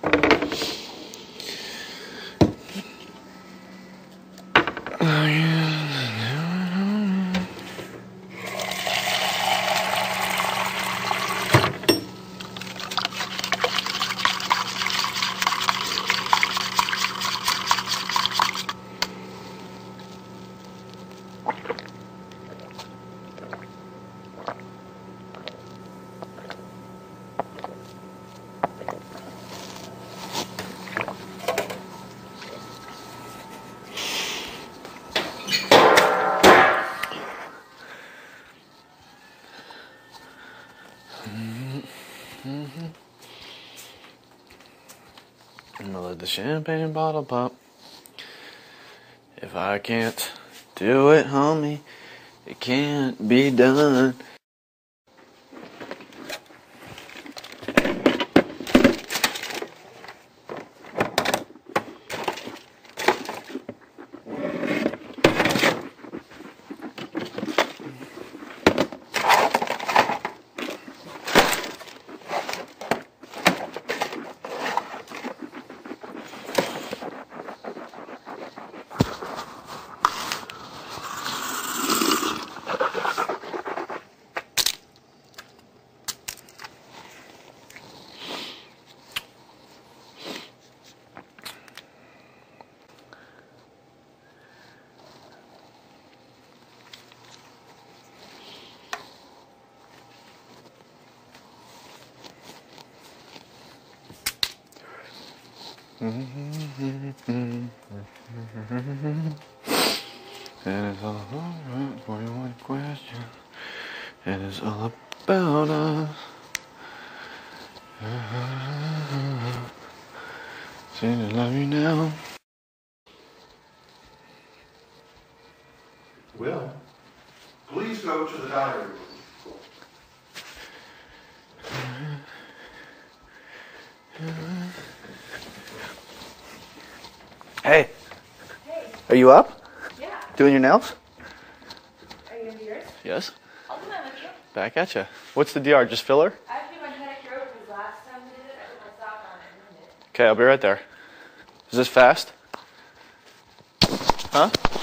I'm gonna let the champagne bottle pop. If I can't do it, homie, it can't be done. It is all alright for you one question. It is all about us. See to love you now. Will, please go to the diary room. Hey. Hey. Are you up? Yeah. Doing your nails? Are you gonna do yours? Yes. I'll do mine with you. Back at ya. What's the DR? Just filler? I have to do my pedicure because last time we did it, I put my sock on and ruined it. Okay, I'll be right there. Is this fast? Huh?